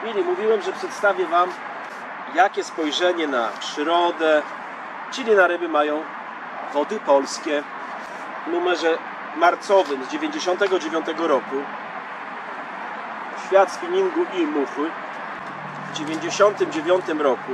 Mili, mówiłem, że przedstawię Wam, jakie spojrzenie na przyrodę, czyli na ryby, mają Wody Polskie. W numerze marcowym z 1999 roku Świat spinningu i muchy. W 1999 roku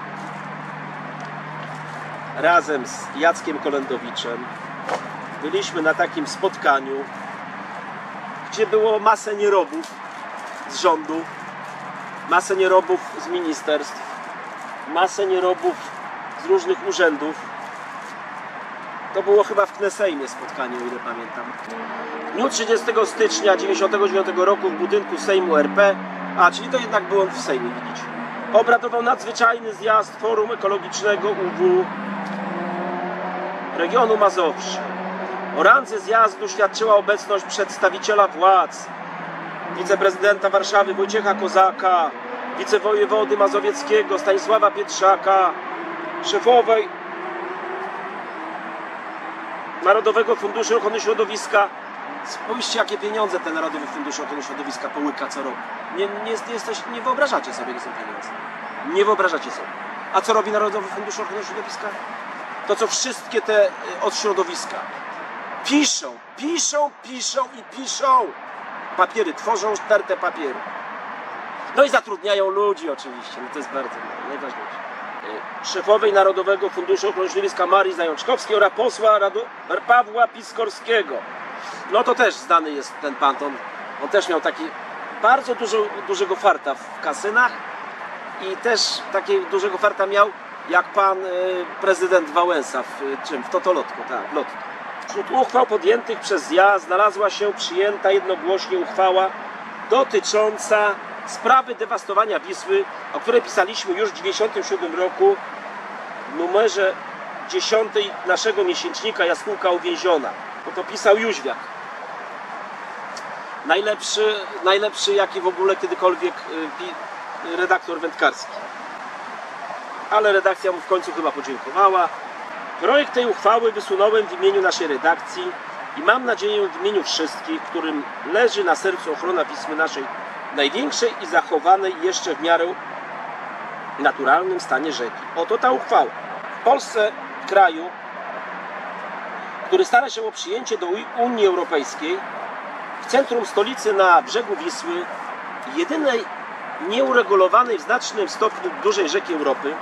razem z Jackiem Kolendowiczem byliśmy na takim spotkaniu, gdzie było masę nierobów z rządu, masę nierobów z ministerstw, masę nierobów z różnych urzędów. To było chyba w Knesejmie spotkanie, o ile pamiętam. W dniu 30 stycznia 1999 roku w budynku Sejmu RP, czyli to jednak było w Sejmie, widzicie, obradował nadzwyczajny zjazd Forum Ekologicznego UW regionu Mazowsza. O randze zjazdu świadczyła obecność przedstawiciela władz, wiceprezydenta Warszawy Wojciecha Kozaka, wicewojewody mazowieckiego Stanisława Pietrzaka, szefowej Narodowego Funduszu Ochrony Środowiska. Spójrzcie, jakie pieniądze ten Narodowy Fundusz Ochrony Środowiska połyka co roku. Nie wyobrażacie sobie, jakie są pieniądze. Nie wyobrażacie sobie. A co robi Narodowy Fundusz Ochrony Środowiska? To, co wszystkie te od środowiska piszą i piszą. Papiery, tworzą stertę papieru. No i zatrudniają ludzi oczywiście. No to jest bardzo najważniejsze. Szefowej Narodowego Funduszu Ochrony Środowiska Marii Zajączkowskiej oraz posła Pawła Piskorskiego. No to też znany jest ten pan. On też miał taki bardzo dużego farta w kasynach i też takiego dużego farta miał jak pan prezydent Wałęsa w Totolotku, tak, w Lotto. Wśród uchwał podjętych przez zjazd znalazła się przyjęta jednogłośnie uchwała dotycząca sprawy dewastowania Wisły, o której pisaliśmy już w 1997 roku w numerze 10 naszego miesięcznika Jaskółka Uwięziona. Bo to pisał Jóźwiak. Najlepszy jaki w ogóle kiedykolwiek redaktor wędkarski. Ale redakcja mu w końcu chyba podziękowała. Projekt tej uchwały wysunąłem w imieniu naszej redakcji i mam nadzieję w imieniu wszystkich, którym leży na sercu ochrona Wisły, naszej największej i zachowanej jeszcze w miarę naturalnym stanie rzeki. Oto ta uchwała. W Polsce, w kraju, który stara się o przyjęcie do Unii Europejskiej, w centrum stolicy na brzegu Wisły, jedynej nieuregulowanej w znacznym stopniu dużej rzeki Europy,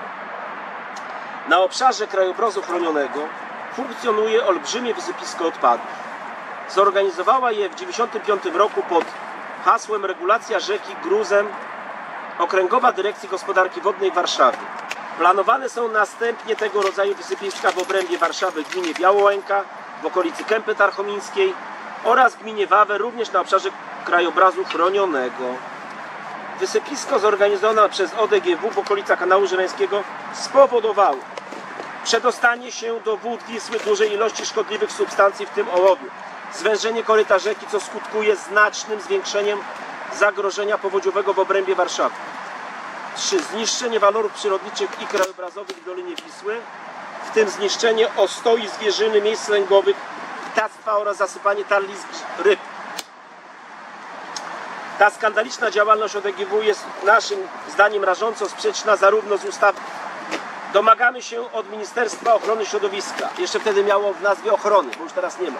na obszarze krajobrazu chronionego funkcjonuje olbrzymie wysypisko odpadów. Zorganizowała je w 1995 roku pod hasłem regulacja rzeki gruzem Okręgowa Dyrekcji Gospodarki Wodnej Warszawy. Planowane są następnie tego rodzaju wysypiska w obrębie Warszawy w gminie Białołęka, w okolicy Kępy Tarchomińskiej oraz w gminie Wawer, również na obszarze krajobrazu chronionego. Wysypisko zorganizowane przez ODGW w okolicach Kanału Żerańskiego spowodowało przedostanie się do wód Wisły dużej ilości szkodliwych substancji, w tym ołowiu, zwężenie koryta rzeki, co skutkuje znacznym zwiększeniem zagrożenia powodziowego w obrębie Warszawy. 3. Zniszczenie walorów przyrodniczych i krajobrazowych w Dolinie Wisły, w tym zniszczenie ostoi zwierzyny, miejsc lęgowych, ptactwa oraz zasypanie tarlisk ryb. Ta skandaliczna działalność ODGW jest naszym zdaniem rażąco sprzeczna zarówno z ustawą. Domagamy się od Ministerstwa Ochrony Środowiska, jeszcze wtedy miało w nazwie ochrony, bo już teraz nie ma.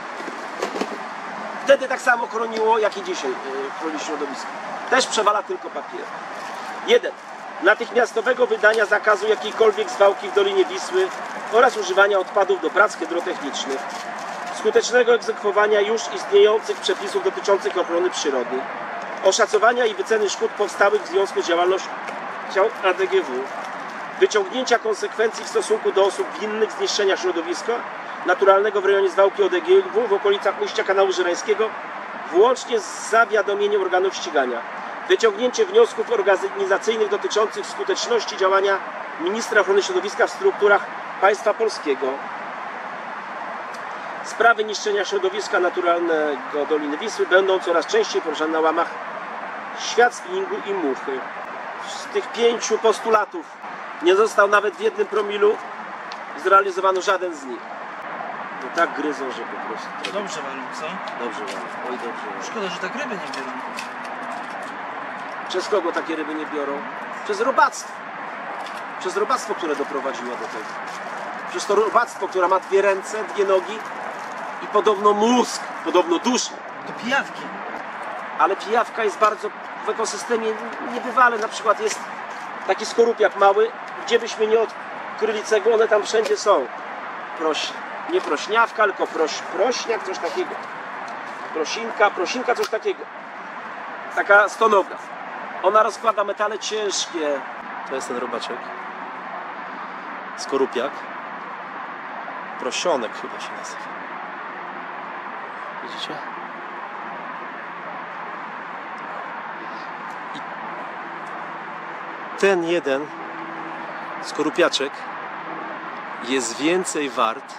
Wtedy tak samo chroniło, jak i dzisiaj chroni środowisko. Też przewala tylko papier. 1. Natychmiastowego wydania zakazu jakiejkolwiek zwałki w Dolinie Wisły oraz używania odpadów do prac hydrotechnicznych. Skutecznego egzekwowania już istniejących przepisów dotyczących ochrony przyrody. Oszacowania i wyceny szkód powstałych w związku z działalnością ADGW. Wyciągnięcia konsekwencji w stosunku do osób winnych zniszczenia środowiska naturalnego w rejonie zwałki ODGW w okolicach ujścia Kanału Żerańskiego, włącznie z zawiadomieniem organów ścigania. Wyciągnięcie wniosków organizacyjnych dotyczących skuteczności działania ministra ochrony środowiska w strukturach państwa polskiego. Sprawy niszczenia środowiska naturalnego Doliny Wisły będą coraz częściej poruszane na łamach Świat spinningu i muchy. Z tych 5 postulatów nie został nawet w 1 promilu zrealizowano żaden z nich. No tak gryzą, że po prostu... Dobrze walą, co? Dobrze walą, oj dobrze walą. Szkoda, że tak ryby nie biorą. Przez kogo takie ryby nie biorą? Przez robactwo. Przez robactwo, które doprowadziło do tego. Przez to robactwo, które ma 2 ręce, 2 nogi i podobno mózg, podobno duszę. Do pijawki. Ale pijawka jest bardzo w ekosystemie niebywale. Na przykład jest taki skorupiak mały, gdzie byśmy nie odkryli cegły, one tam wszędzie są. Nie prośniawka, tylko prośniak, coś takiego. Prosinka, coś takiego. Taka stonoga. Ona rozkłada metale ciężkie. To jest ten robaczek. Skorupiak. Prosionek chyba się nazywa. Widzicie? I ten jeden skorupiaczek jest więcej wart.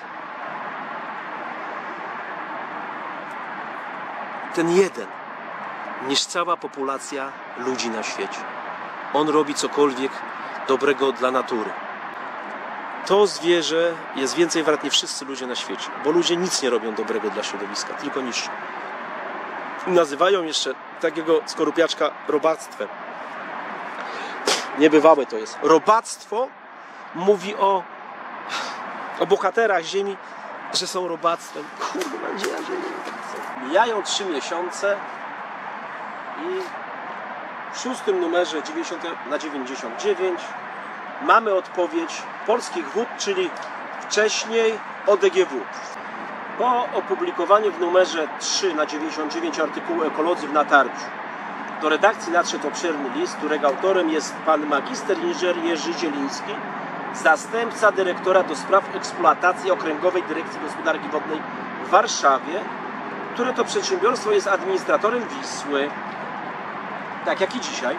Ten jeden niż cała populacja ludzi na świecie. On robi cokolwiek dobrego dla natury. To zwierzę jest więcej wart niż wszyscy ludzie na świecie, bo ludzie nic nie robią dobrego dla środowiska, tylko niszczą. Nazywają jeszcze takiego skorupiaczka robactwem. Niebywałe to jest. Robactwo mówi o bohaterach ziemi, że są robactwem. Kurwa, gdzie ja ziemi? Mijają 3 miesiące i w 6. numerze 90 na 99 mamy odpowiedź Polskich Wód, czyli wcześniej ODGW. Po opublikowaniu w numerze 3 na 99 artykułu Ekolodzy w Natarciu do redakcji nadszedł obszerny list, którego autorem jest pan magister inżynier Jerzy Zieliński, zastępca dyrektora do spraw eksploatacji Okręgowej Dyrekcji Gospodarki Wodnej w Warszawie, które to przedsiębiorstwo jest administratorem Wisły, tak jak i dzisiaj.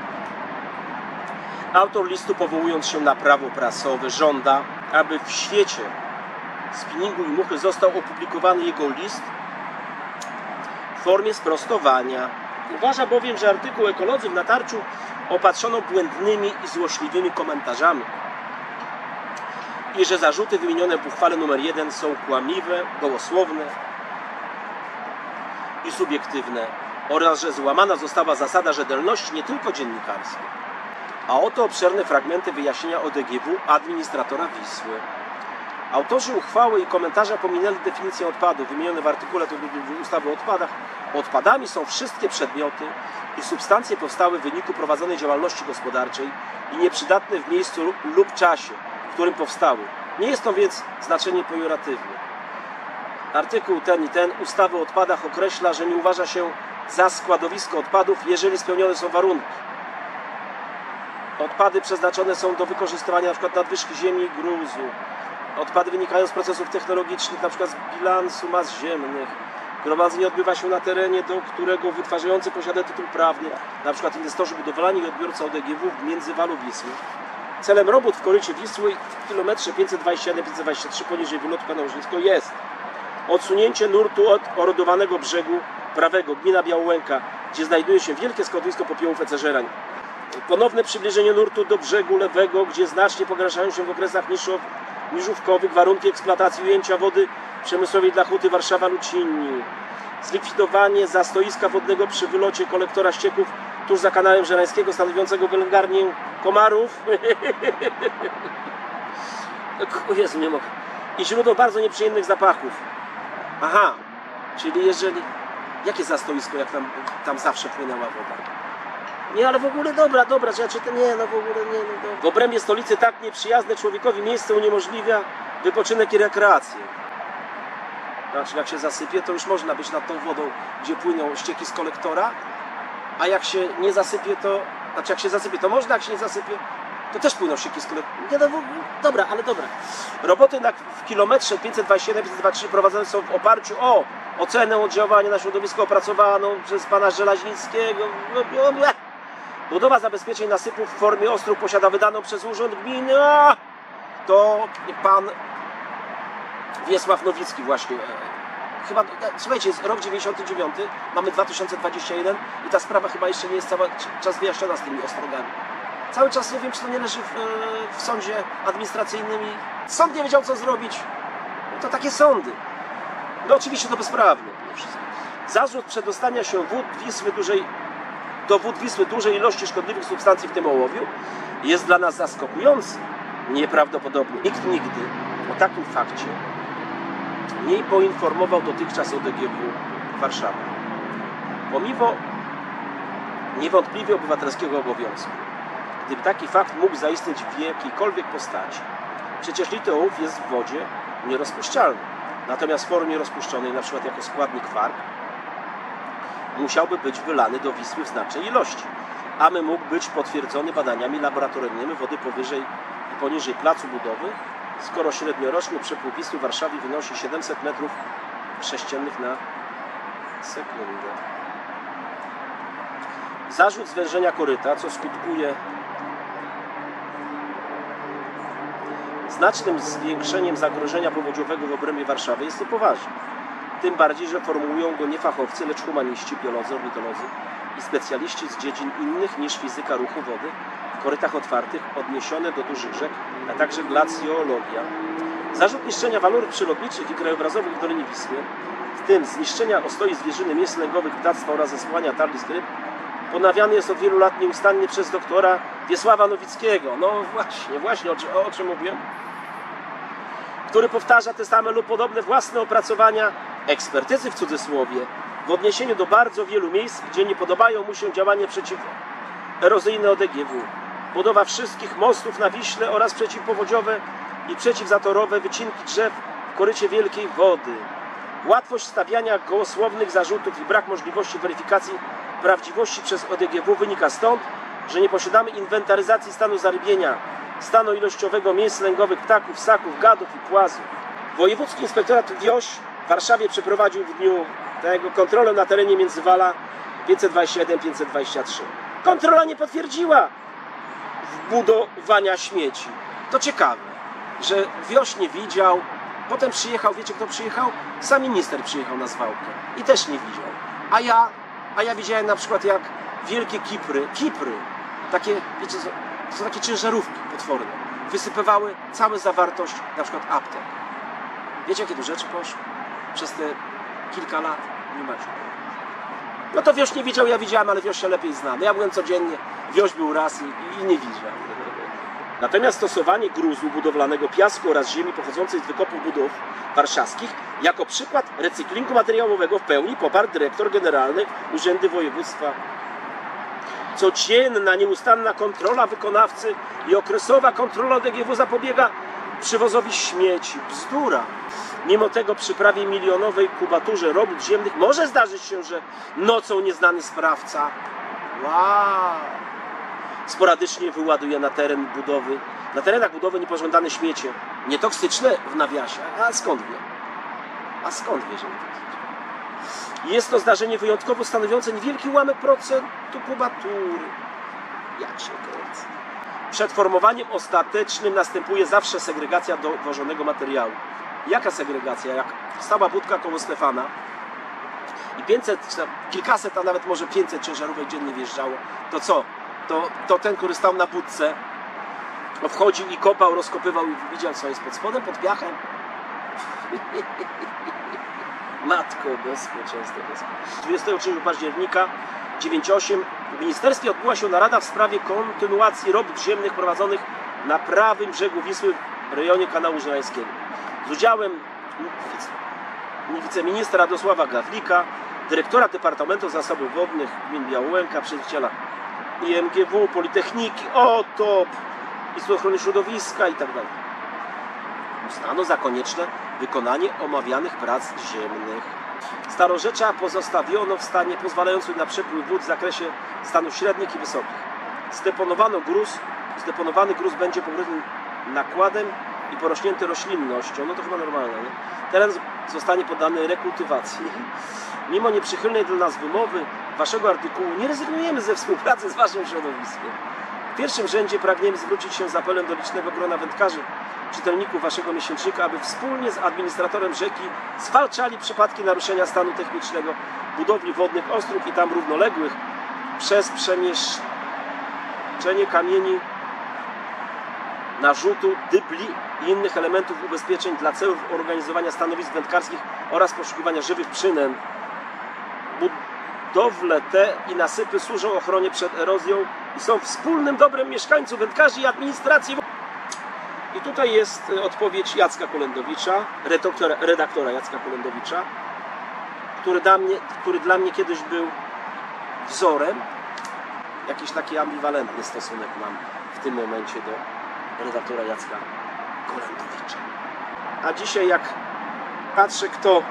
Autor listu, powołując się na prawo prasowe, żąda, aby w świecie spinningu i muchy został opublikowany jego list w formie sprostowania. Uważa bowiem, że artykuł Ekolodzy w Natarciu opatrzono błędnymi i złośliwymi komentarzami i że zarzuty wymienione w uchwale nr 1 są kłamliwe, gołosłowne i subiektywne oraz że złamana została zasada rzetelności nie tylko dziennikarskiej. A oto obszerne fragmenty wyjaśnienia ODGW administratora Wisły. Autorzy uchwały i komentarza pominęli definicję odpadów wymienione w artykule ustawy o odpadach. Odpadami są wszystkie przedmioty i substancje powstałe w wyniku prowadzonej działalności gospodarczej i nieprzydatne w miejscu lub czasie, w którym powstały. Nie jest to więc znaczenie pejoratywne. Artykuł ten i ten ustawy o odpadach określa, że nie uważa się za składowisko odpadów, jeżeli spełnione są warunki. Odpady przeznaczone są do wykorzystywania np. nadwyżki ziemi i gruzu. Odpady wynikają z procesów technologicznych, np. z bilansu mas ziemnych. Gromadzenie odbywa się na terenie, do którego wytwarzający posiada tytuł prawny, np. inwestorzy budowlani i odbiorca ODGW w międzywalu Wisły. Celem robót w korycie Wisły w kilometrze 521-523 poniżej wylotu kanału Żnińskiego jest odsunięcie nurtu od orodowanego brzegu prawego, gmina Białołęka, gdzie znajduje się wielkie składowisko popiołów Eceżerań. Ponowne przybliżenie nurtu do brzegu lewego, gdzie znacznie pogarszają się w okresach niżówkowych warunki eksploatacji ujęcia wody przemysłowej dla Huty Warszawa-Lucinni. Zlikwidowanie zastoiska wodnego przy wylocie kolektora ścieków tuż za kanałem Żerańskiego, stanowiącego wylęgarnię komarów. Jezu, nie mogę. I źródło bardzo nieprzyjemnych zapachów. Aha, czyli jeżeli... Jakie zastoisko, jak tam zawsze płynęła woda? Nie, ale w ogóle dobra rzeczy, to nie, no w ogóle nie, no dobra. W obrębie stolicy tak nieprzyjazne człowiekowi miejsce uniemożliwia wypoczynek i rekreację. Znaczy, jak się zasypie, to już można być nad tą wodą, gdzie płyną ścieki z kolektora, a jak się nie zasypie, to... Znaczy, jak się zasypie, to można, jak się nie zasypie, to też płyną ścieki z kolektora. Nie, no dobra, ale dobra. Roboty w kilometrze 527-523 prowadzone są w oparciu o ocenę oddziaływania na środowisko opracowaną przez pana Żelaźnickiego. Budowa zabezpieczeń nasypów w formie ostróg posiada wydaną przez Urząd Gminy. To pan Wiesław Nowicki właśnie. Chyba, słuchajcie, jest rok 99, mamy 2021 i ta sprawa chyba jeszcze nie jest cały czas wyjaśniona z tymi ostrogami. Cały czas nie wiem, czy to nie leży w sądzie administracyjnym i sąd nie wiedział, co zrobić. No to takie sądy. No oczywiście to bezprawne. Zarzut przedostania się wód Wisły do wód Wisły dużej ilości szkodliwych substancji, w tym ołowiu, jest dla nas zaskakujący. Nieprawdopodobny. Nikt nigdy o takim fakcie nie poinformował dotychczas ODGW Warszawy. Pomimo niewątpliwie obywatelskiego obowiązku. Gdyby taki fakt mógł zaistnieć w jakiejkolwiek postaci, przecież litr ołów jest w wodzie nierozpuszczalny. Natomiast w formie rozpuszczonej, np. jako składnik warg, musiałby być wylany do Wisły w znacznej ilości, aby mógł być potwierdzony badaniami laboratoryjnymi wody powyżej i poniżej placu budowy, skoro średnioroczny przepływ Wisły w Warszawie wynosi 700 m3 na sekundę. Zarzut zwężenia koryta, co skutkuje znacznym zwiększeniem zagrożenia powodziowego w obrębie Warszawy, jest niepoważny. Tym bardziej, że formułują go nie fachowcy, lecz humaniści, biolodzy, ornitolodzy i specjaliści z dziedzin innych niż fizyka ruchu wody w korytach otwartych odniesione do dużych rzek, a także glacjologia. Zarzut niszczenia walorów przyrodniczych i krajobrazowych w Dolinie Wisły, w tym zniszczenia ostoi zwierzyny, miejsc lęgowych, ptactwa oraz zesłania tarlisk ryb, ponawiany jest od wielu lat nieustannie przez doktora Wiesława Nowickiego. No właśnie, o czym mówię? Który powtarza te same lub podobne własne opracowania, ekspertyzy w cudzysłowie, w odniesieniu do bardzo wielu miejsc, gdzie nie podobają mu się działanie przeciwerozyjne ODGW. Budowa wszystkich mostów na Wiśle oraz przeciwpowodziowe i przeciwzatorowe wycinki drzew w korycie wielkiej wody. Łatwość stawiania gołosłownych zarzutów i brak możliwości weryfikacji prawdziwości przez ODGW wynika stąd, że nie posiadamy inwentaryzacji stanu zarybienia, stanu ilościowego miejsc lęgowych ptaków, ssaków, gadów i płazów. Wojewódzki Inspektorat WIOŚ w Warszawie przeprowadził w dniu tego kontrolę na terenie Międzywala 527-523. Kontrola nie potwierdziła wbudowania śmieci. To ciekawe, że WIOŚ nie widział, potem przyjechał, wiecie kto przyjechał? Sam minister przyjechał na zwałkę i też nie widział. A ja widziałem na przykład jak wielkie kipry, takie, wiecie, to są takie ciężarówki potworne, wysypywały całą zawartość na przykład aptek. Wiecie jakie tu rzeczy poszły? Przez te kilka lat nie macie. No to WIOŚ nie widział, ja widziałem, ale WIOŚ się lepiej zna. No ja byłem codziennie, WIOŚ był raz i nie widział. Natomiast stosowanie gruzu budowlanego, piasku oraz ziemi pochodzącej z wykopów budów warszawskich jako przykład recyklingu materiałowego w pełni poparł dyrektor generalny Urzędu Województwa. Codzienna, nieustanna kontrola wykonawcy i okresowa kontrola ODGW zapobiega przywozowi śmieci. Bzdura. Mimo tego przy prawie milionowej kubaturze robót ziemnych może zdarzyć się, że nocą nieznany sprawca sporadycznie wyładuje na terenach budowy niepożądane śmiecie. Nietoksyczne w nawiasie. A skąd wie? Że nie? Jest to zdarzenie wyjątkowo stanowiące niewielki ułamek procentu kubatury. Jak się kręcę. Przed formowaniem ostatecznym następuje zawsze segregacja dowożonego materiału. Jaka segregacja? Jak stała budka koło Stefana i 500, kilkaset, a nawet może 500 ciężarówek dziennie wjeżdżało, to co? To ten, który stał na budce, wchodził i kopał, rozkopywał i widział, co jest pod spodem, pod piachem. Matko Bosko, często Bosko. 23 października 98 w ministerstwie odbyła się narada w sprawie kontynuacji robót ziemnych prowadzonych na prawym brzegu Wisły w rejonie kanału Żelańskiego. Z udziałem wiceministra Radosława Gawlika, dyrektora Departamentu Zasobów Wodnych gmin Białołęka, przedstawiciela IMGW, Politechniki, OTOP, Instytutu Ochrony Środowiska itd. Uznano za konieczne wykonanie omawianych prac ziemnych. Starorzecza pozostawiono w stanie pozwalającym na przepływ wód w zakresie stanów średnich i wysokich. Zdeponowany gruz będzie pokryty nakładem i porośnięty roślinnością. No to chyba normalne, nie? Teren zostanie poddany rekultywacji. Mimo nieprzychylnej dla nas wymowy waszego artykułu nie rezygnujemy ze współpracy z waszym środowiskiem. W pierwszym rzędzie pragniemy zwrócić się z apelem do licznego grona wędkarzy, czytelników waszego miesięcznika, aby wspólnie z administratorem rzeki zwalczali przypadki naruszenia stanu technicznego budowli wodnych ostróg i tam równoległych przez przemieszczenie kamieni, narzutu, dybli i innych elementów ubezpieczeń dla celów organizowania stanowisk wędkarskich oraz poszukiwania żywych przynęt. Budowle te i nasypy służą ochronie przed erozją i są wspólnym dobrem mieszkańców Wędkarzy i administracji. I tutaj jest odpowiedź Jacka Kolendowicza, redaktora Jacka Kolendowicza, który dla mnie kiedyś był wzorem. Jakiś taki ambiwalentny stosunek mam w tym momencie do redaktora Jacka Kolendowicza. A dzisiaj jak patrzę, kto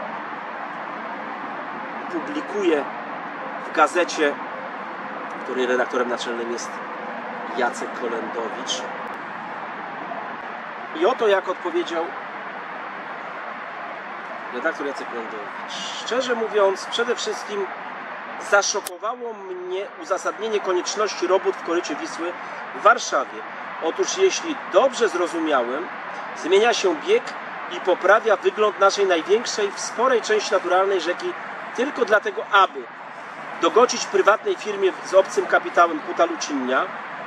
publikuje w gazecie, której redaktorem naczelnym jest Jacek Kolendowicz. I oto jak odpowiedział redaktor Jacek Kolendowicz. Szczerze mówiąc, przede wszystkim zaszokowało mnie uzasadnienie konieczności robót w korycie Wisły w Warszawie. Otóż jeśli dobrze zrozumiałem, zmienia się bieg i poprawia wygląd naszej największej w sporej części naturalnej rzeki tylko dlatego, aby dogodzić prywatnej firmie z obcym kapitałem Huta Lucinnia,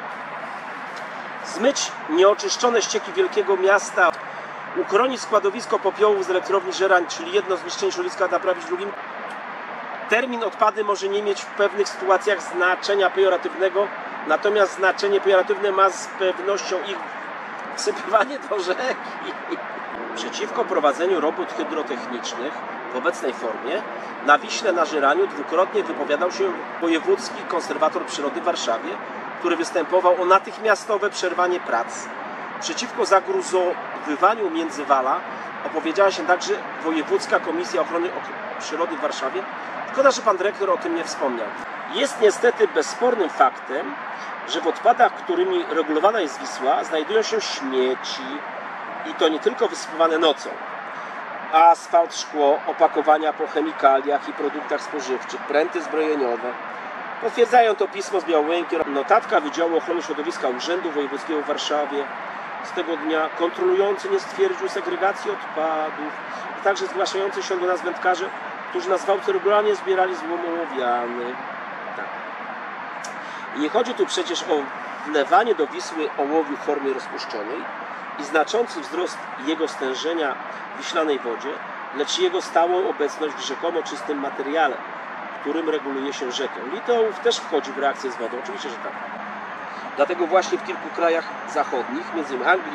zmyć nieoczyszczone ścieki wielkiego miasta, uchronić składowisko popiołów z elektrowni Żerań, czyli jedno zniszczenie środowiska naprawić drugim. Termin odpady może nie mieć w pewnych sytuacjach znaczenia pejoratywnego, natomiast znaczenie pejoratywne ma z pewnością ich wsypywanie do rzeki. Przeciwko prowadzeniu robót hydrotechnicznych w obecnej formie na Wiśle na Żeraniu dwukrotnie wypowiadał się wojewódzki konserwator przyrody w Warszawie, który występował o natychmiastowe przerwanie prac. Przeciwko zagruzowywaniu Międzywala opowiedziała się także Wojewódzka Komisja Ochrony Przyrody w Warszawie. Szkoda, że pan dyrektor o tym nie wspomniał. Jest niestety bezspornym faktem, że w odpadach, którymi regulowana jest Wisła, znajdują się śmieci i to nie tylko wysypywane nocą. Asfalt, szkło, opakowania po chemikaliach i produktach spożywczych, pręty zbrojeniowe. Potwierdzają to pismo z Białęki, notatka Wydziału Ochrony Środowiska Urzędu Wojewódzkiego w Warszawie z tego dnia. Kontrolujący nie stwierdził segregacji odpadów, a także zgłaszający się do nas wędkarze, którzy na zwałce regularnie zbierali złom ołowiany. Tak. I nie chodzi tu przecież o wlewanie do Wisły ołowiu w formie rozpuszczonej i znaczący wzrost jego stężenia w wiślanej wodzie, lecz jego stałą obecność w rzekomo czystym materiale, którym reguluje się rzekę. Litołów też wchodzi w reakcję z wodą, oczywiście, że tak. Dlatego właśnie w kilku krajach zachodnich, między innymi Anglii,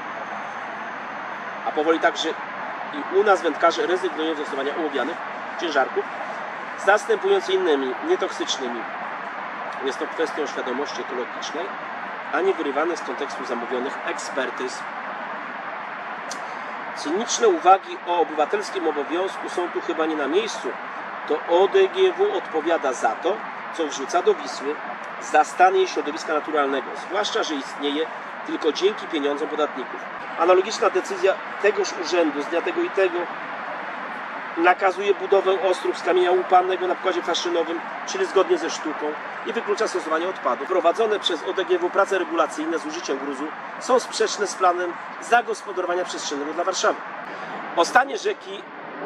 a powoli także i u nas wędkarze rezygnują ze stosowania ołowianych ciężarków, zastępując innymi nietoksycznymi. Jest to kwestią świadomości ekologicznej, a nie wyrywane z kontekstu zamówionych ekspertyz. Cyniczne uwagi o obywatelskim obowiązku są tu chyba nie na miejscu. To ODGW odpowiada za to, co wrzuca do Wisły, za stan jej środowiska naturalnego, zwłaszcza, że istnieje tylko dzięki pieniądzom podatników. Analogiczna decyzja tegoż urzędu z dnia tego i tego nakazuje budowę ostróg z kamienia łupanego na pokładzie faszynowym, czyli zgodnie ze sztuką, i wyklucza stosowanie odpadów. Prowadzone przez ODGW prace regulacyjne z użyciem gruzu są sprzeczne z planem zagospodarowania przestrzennego dla Warszawy. O stanie rzeki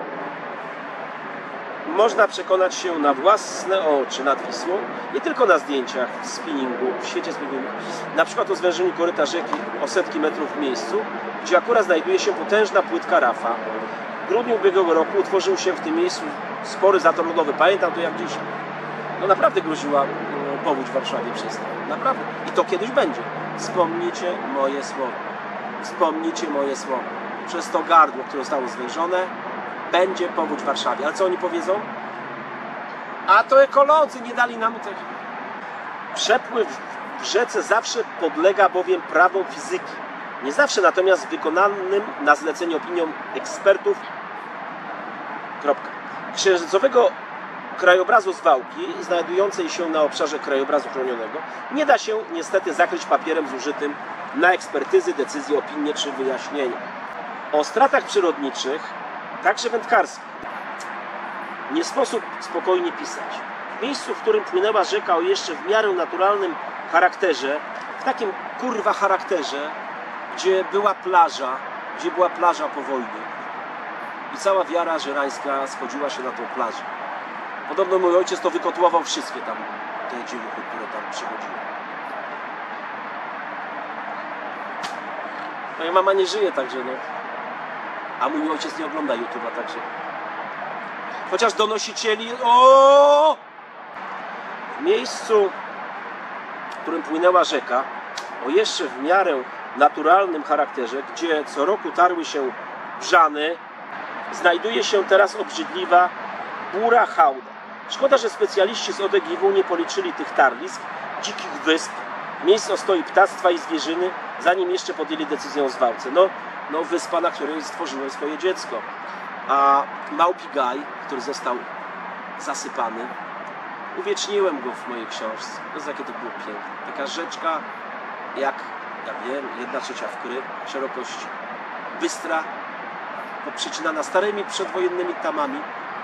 można przekonać się na własne oczy nad Wisłą, nie tylko na zdjęciach, w spinningu, w świecie spinningu, na przykład o zwężeniu koryta rzeki o setki metrów w miejscu, gdzie akurat znajduje się potężna płytka rafa. W grudniu ubiegłego roku utworzył się w tym miejscu spory zator lodowy. Pamiętam to jak gdzieś, no naprawdę groziła powódź w Warszawie przez to. Naprawdę. I to kiedyś będzie. Wspomnijcie moje słowa. Wspomnijcie moje słowa. Przez to gardło, które zostało zwężone, będzie powódź w Warszawie. Ale co oni powiedzą? A to ekolodzy nie dali nam tych. Przepływ w rzece zawsze podlega bowiem prawom fizyki. Nie zawsze natomiast wykonanym na zlecenie opiniom ekspertów. Kropka. Księżycowego krajobrazu Zwałki, znajdującej się na obszarze krajobrazu chronionego, nie da się niestety zakryć papierem zużytym na ekspertyzy, decyzje, opinie czy wyjaśnienia. O stratach przyrodniczych, także wędkarskich, nie sposób spokojnie pisać. W miejscu, w którym płynęła rzeka o jeszcze w miarę naturalnym charakterze, w takim kurwa charakterze, gdzie była plaża po wojnie i cała wiara żerańska schodziła się na tą plażę. Podobno mój ojciec to wykotłował wszystkie tam te dziewuchy, które tam przychodziły. Moja mama nie żyje, także no. A mój ojciec nie ogląda YouTube'a, także chociaż donosicieli w miejscu, w którym płynęła rzeka, o jeszcze w miarę naturalnym charakterze, gdzie co roku tarły się brzany, znajduje się teraz obrzydliwa bura hałda. Szkoda, że specjaliści z ODGW nie policzyli tych tarlisk, dzikich wysp, miejsc ostoi ptactwa i zwierzyny, zanim jeszcze podjęli decyzję o zwałce. No wyspa, na której stworzyłem swoje dziecko. A Małpi Gaj, który został zasypany, uwieczniłem go w mojej książce. To jest jakie to było piękne. Taka rzeczka, jak, ja wiem, 1/3 wkry, szerokości bystra, poprzecinana starymi przedwojennymi tamami,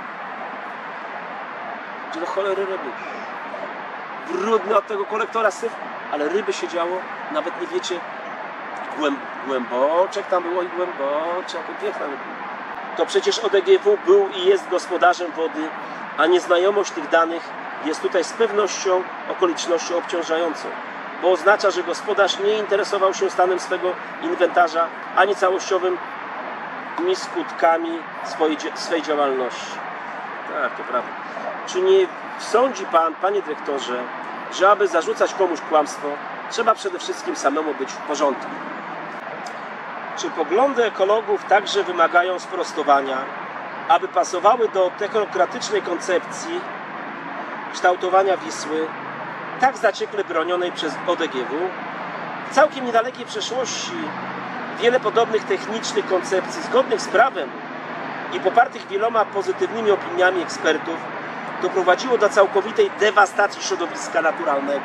gdzie do cholery ryby. Brudny od tego kolektora syf, ale ryby się działo, nawet nie wiecie, głęboczek tam było i głęboczek, jakie piękne ryby. To przecież ODGW był i jest gospodarzem wody, a nieznajomość tych danych jest tutaj z pewnością okolicznością obciążającą, bo oznacza, że gospodarz nie interesował się stanem swego inwentarza, ani całościowymi skutkami swej działalności. Tak, to prawda. Czy nie sądzi Pan, Panie Dyrektorze, że aby zarzucać komuś kłamstwo, trzeba przede wszystkim samemu być w porządku? Czy poglądy ekologów także wymagają sprostowania, aby pasowały do technokratycznej koncepcji kształtowania Wisły, tak zaciekle bronionej przez ODGW? W całkiem niedalekiej przeszłości wiele podobnych technicznych koncepcji, zgodnych z prawem i popartych wieloma pozytywnymi opiniami ekspertów, doprowadziło do całkowitej dewastacji środowiska naturalnego.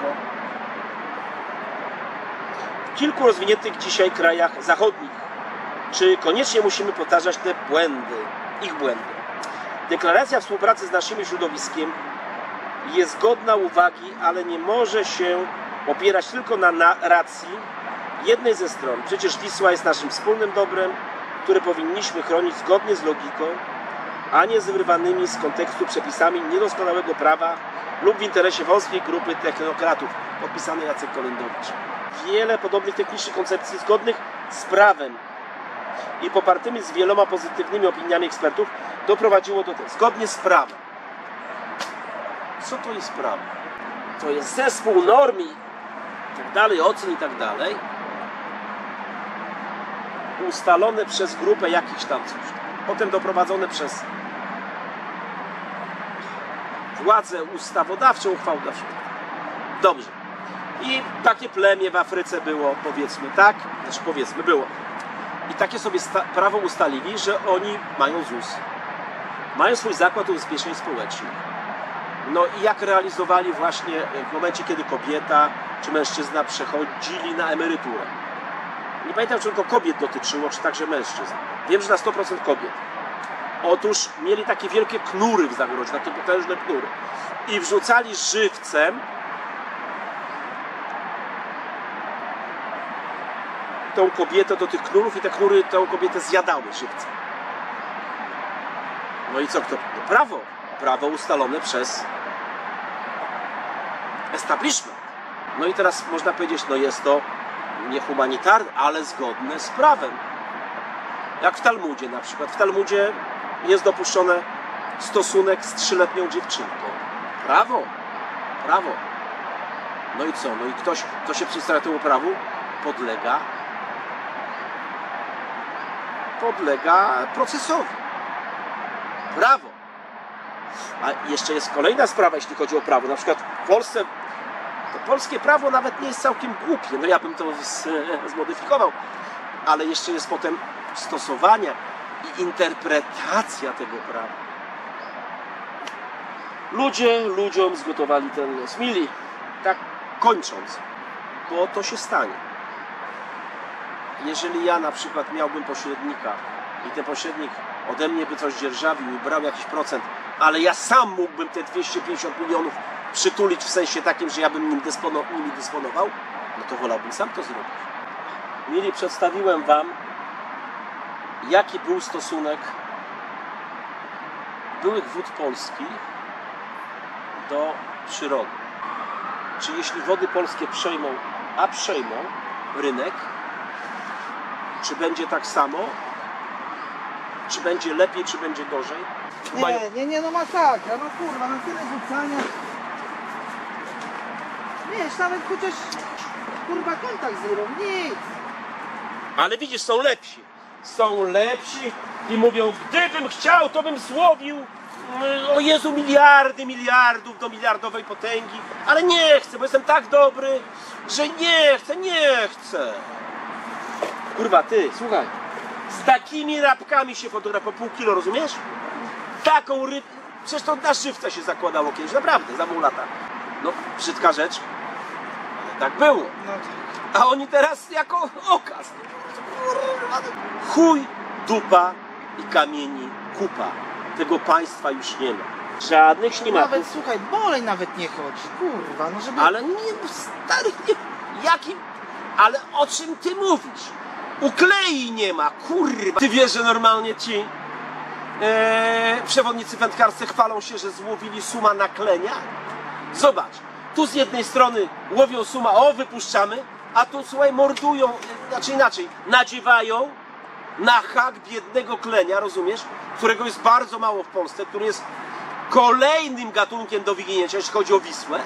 W kilku rozwiniętych dzisiaj krajach zachodnich. Czy koniecznie musimy powtarzać te ich błędy? Deklaracja współpracy z naszym środowiskiem jest godna uwagi, ale nie może się opierać tylko na narracji jednej ze stron. Przecież Wisła jest naszym wspólnym dobrem, które powinniśmy chronić zgodnie z logiką, a nie z wyrwanymi z kontekstu przepisami niedoskonałego prawa lub w interesie wąskiej grupy technokratów. Podpisany Jacek Kolendowicz. Wiele podobnych technicznych koncepcji zgodnych z prawem i popartymi z wieloma pozytywnymi opiniami ekspertów doprowadziło do tego. Zgodnie z prawem. Co to jest prawo? To jest zespół norm i tak dalej, ocen i tak dalej, ustalone przez grupę jakichś tam coś. Potem doprowadzone przez władzę ustawodawczą, uchwałodawczą. Dobrze. I takie plemię w Afryce było, powiedzmy, tak? Znaczy powiedzmy, było. I takie sobie prawo ustalili, że oni mają ZUS. Mają swój zakład ubezpieczeń społecznych. No i jak realizowali właśnie w momencie, kiedy kobieta czy mężczyzna przechodzili na emeryturę. Nie pamiętam, czy tylko kobiet dotyczyło, czy także mężczyzn. Wiem, że na 100% kobiet. Otóż mieli takie wielkie knury w zagrodzie, takie potężne knury. I wrzucali żywcem tą kobietę do tych knurów i te knury tą kobietę zjadały żywcem. No i co? Kto? No prawo. Prawo ustalone przez establishment. No i teraz można powiedzieć, no jest to niehumanitarne, ale zgodne z prawem. Jak w Talmudzie na przykład. W Talmudzie jest dopuszczony stosunek z 3-letnią dziewczynką. Prawo. Prawo. No i co? No i ktoś, kto się przystawia temu prawu, podlega procesowi. Prawo. A jeszcze jest kolejna sprawa, jeśli chodzi o prawo. Na przykład w Polsce to polskie prawo nawet nie jest całkiem głupie. No ja bym to zmodyfikował. Ale jeszcze jest potem stosowanie i interpretacja tego prawa. Ludzie ludziom zgotowali ten los. Mili, tak kończąc, bo to się stanie. Jeżeli ja na przykład miałbym pośrednika i ten pośrednik ode mnie by coś dzierżawił i brał jakiś procent, ale ja sam mógłbym te 250 milionów przytulić w sensie takim, że ja bym nimi dysponował, no to wolałbym sam to zrobić. Mili, przedstawiłem Wam, jaki był stosunek byłych wód polskich do przyrody. Czy jeśli wody polskie przejmą rynek, czy będzie tak samo? czy będzie lepiej, czy będzie gorzej. Mają... Nie, no masakra, no kurwa, no tyle rzucania. Wiesz, nawet chociaż kurwa kontakt z rybą, nic. Ale widzisz, są lepsi. Są lepsi i mówią, gdybym chciał, to bym złowił, o Jezu, miliardów do miliardowej potęgi, ale nie chcę, bo jestem tak dobry, że nie chcę. Kurwa, ty, słuchaj, z takimi rabkami się fotografuje po pół kilo, rozumiesz? Taką rybę, przecież to na żywca się zakładało kiedyś, naprawdę, za pół lata. No, brzydka rzecz, ale tak było. No A oni teraz jako okaz. Chuj, dupa i kamieni kupa. Tego państwa już nie ma. Żadnych ślimaków. nawet, słuchaj, bolej nawet nie chodzi, kurwa, no żeby... Ale nie, stary, nie. Jakim? Ale o czym ty mówisz? Uklei nie ma, kurwa. Ty wiesz, że normalnie ci przewodnicy wędkarscy chwalą się, że złowili suma na klenia? Zobacz, tu z jednej strony łowią suma, o wypuszczamy, a tu słuchaj, mordują, znaczy inaczej, nadziewają na hak biednego klenia, rozumiesz? Którego jest bardzo mało w Polsce, który jest kolejnym gatunkiem do wyginięcia, jeśli chodzi o Wisłę.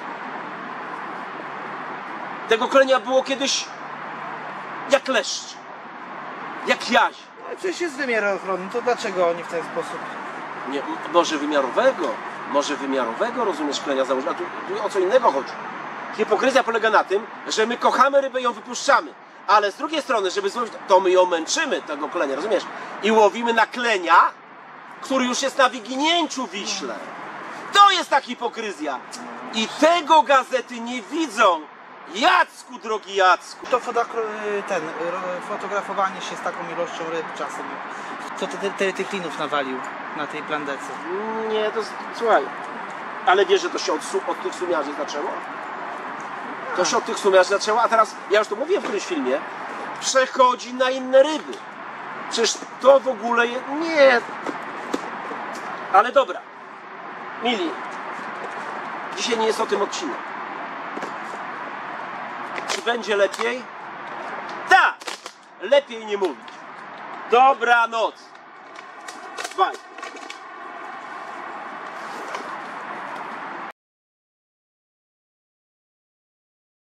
Tego klenia było kiedyś jak leszcz, jak jaź. Ale przecież jest wymiar ochrony, to dlaczego oni w ten sposób? Nie, może wymiarowego, rozumiesz, klenia założyć, a tu o co innego chodzi. Hipokryzja polega na tym, że my kochamy rybę i ją wypuszczamy, ale z drugiej strony, żeby złowić, to my ją męczymy, tego klenia, rozumiesz? I łowimy na klenia, który już jest na wyginięciu w Wiśle. To jest ta hipokryzja. I tego gazety nie widzą. Jacku, drogi Jacku. To fotografowanie się z taką ilością ryb czasem. Co tych klinów nawalił na tej plandece? Nie, to słuchaj. Ale wiesz, że to się od tych sumiarzy zaczęło? To się od tych sumiarzy zaczęło, a teraz, ja już to mówiłem w którymś filmie, przechodzi na inne ryby. Przecież to w ogóle nie. Ale dobra. Mili, dzisiaj nie jest o tym odcinek. Czy będzie lepiej? Tak! Lepiej nie mówić. Dobranoc. Bye.